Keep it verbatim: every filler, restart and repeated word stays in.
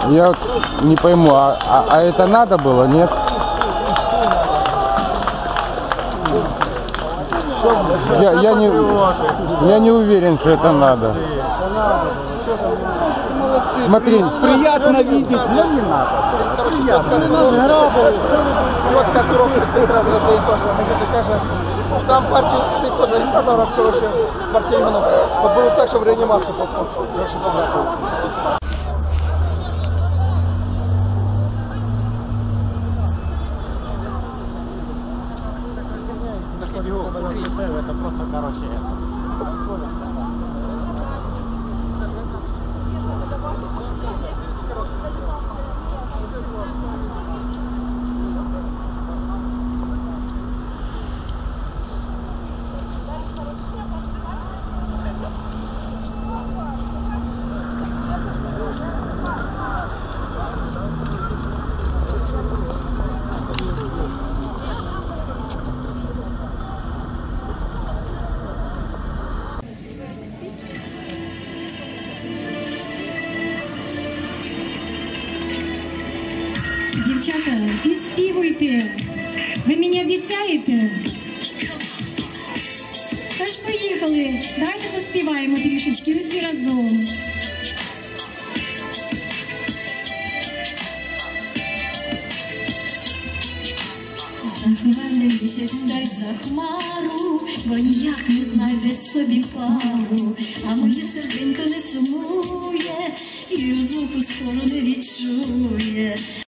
Я вот не пойму, а, а, а это надо было, нет? Я, я, не, я не уверен, что это надо. Смотри, приятно видеть, но не надо. Вот как Куровский стоит раз раздает тоже. Там партию стоит тоже агитаторов, короче, спортсменов. Вот было так, что в реанимацию попал. Короче, подракался. Это просто, короче, Дівчата, підспівуйте. Ви мені обіцяєте? Тож поїхали. Давайте заспіваємо трішечки усі разом. Захмарний місяць дай за хмару, бо ніяк не знайде собі пару, а моє серденько не сумує і розлуку скоро не відчує.